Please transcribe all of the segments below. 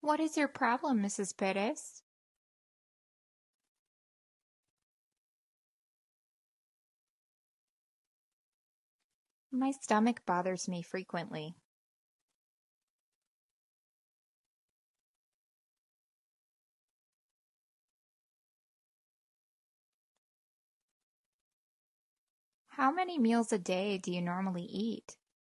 What is your problem, Mrs. Perez? My stomach bothers me frequently. How many meals a day do you normally eat?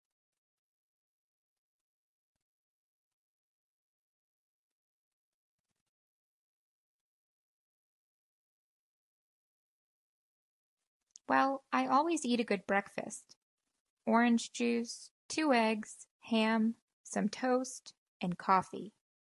Well, I always eat a good breakfast. Orange juice, 2 eggs, ham, some toast, and coffee.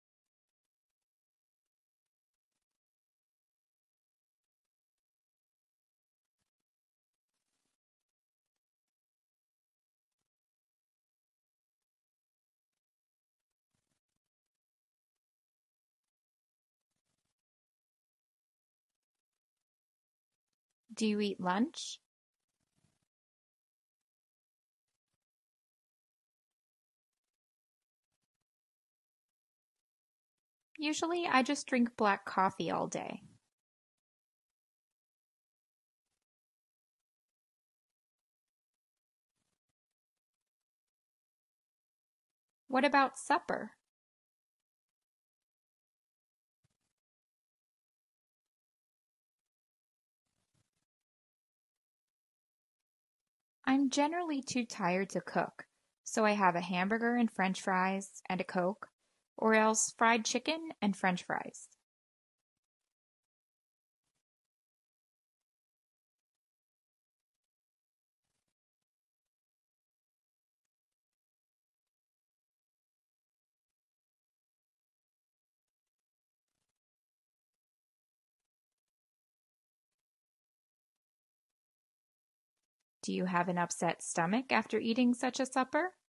Do you eat lunch? Usually, I just drink black coffee all day. What about supper? I'm generally too tired to cook, so I have a hamburger and french fries and a Coke, or else fried chicken and french fries. Do you have an upset stomach after eating such a supper?